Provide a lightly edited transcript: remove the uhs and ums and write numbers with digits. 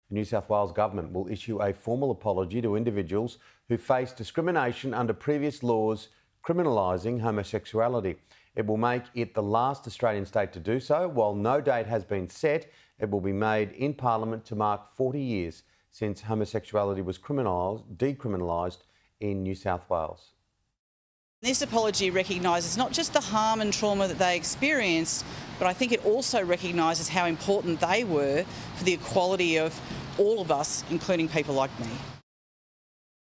The New South Wales Government will issue a formal apology to individuals who face discrimination under previous laws criminalising homosexuality. It will make it the last Australian state to do so. While no date has been set, it will be made in Parliament to mark 40 years since homosexuality was decriminalised in New South Wales. This apology recognises not just the harm and trauma that they experienced, but I think it also recognises how important they were for the equality of all of us, including people like me.